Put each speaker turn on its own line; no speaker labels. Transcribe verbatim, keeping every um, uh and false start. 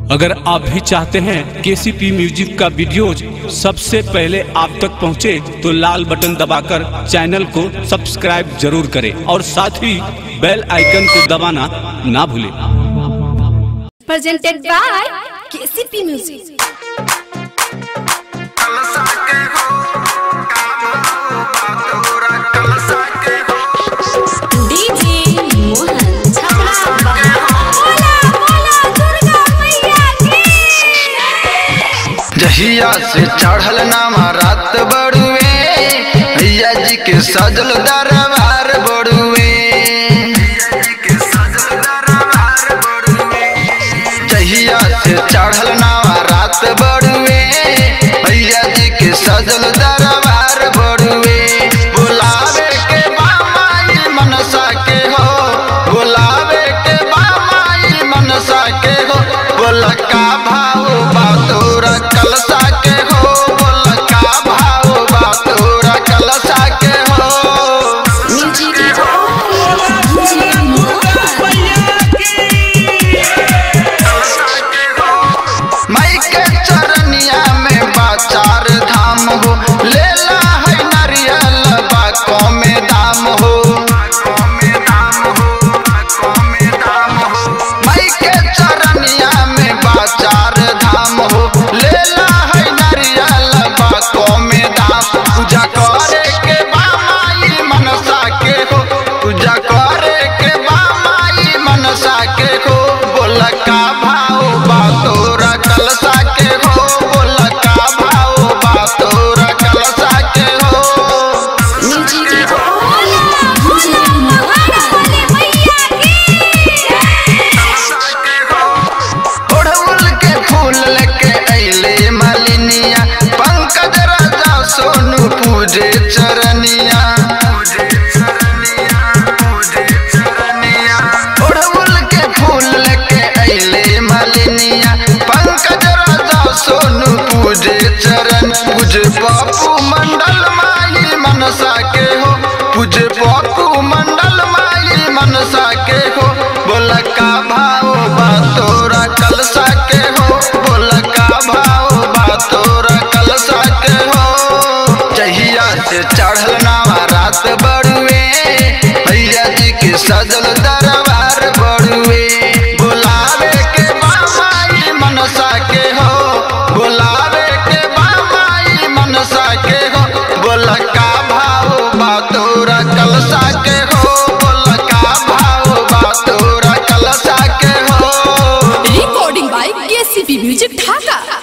अगर आप भी चाहते हैं केसीपी म्यूजिक का वीडियोज सबसे पहले आप तक पहुंचे तो लाल बटन दबाकर चैनल को सब्सक्राइब जरूर करें और साथ ही बेल आइकन को दबाना ना भूलें।
Presented by KCP music.
जहिया से चढ़ल नामा रात बड़ुए भैया जी के सजल दरबार बड़ुए। जहिया से चढ़ल नामा रात बड़ुए भैया जी के सजल दरबार बड़ुए। बुलावे के बामाई मनसा के हो, बुलावे के बामाई मनसा के हो। बोला का भाव बातोरा कलसा के हो, बोला का भाव बातोरा कलसा के हो। माई के चरनिया में बाचार धाम हो, लेला है नारियल बाकों में दाम हो। माई के चरनिया में बाचार धाम हो, लेला है नारियल बाकों में दाम। पूजा करे के बामाई मनसा के हो, पूजा करे के बामाई मनसा के हो। बोला का भाव बातोरा कलसा के हो, बोला का भाव बातोरा कलसा के हो। ओढ़उल के फूल लेके अइले मालिनिया, पंकज राजा सोनू पूजे चरनिया। ओढ़उल के फूल लेके अइले मालिनिया, पंकज राजा सोनू पूजे चरण। पूजे बापू मंडल माई मनसा के हो, पूजे बापू मंडल माई मनसा के हो। बोला का भाव बातोरा कलसा के हो, बोला का भाव बातोरा कलसा के हो। जहिया से चढ़ल नावा रात बड़ुए भैया जी के सजल दरबार बड़ुए। बुलावे के बामाई मनसा के हो, बुलावे के बामाई मनसा के हो। बोला का भाव बातोरा कलसा के हो, बोला का भाव बातोरा कलसा के हो।
Recording by KCP music Dhaka.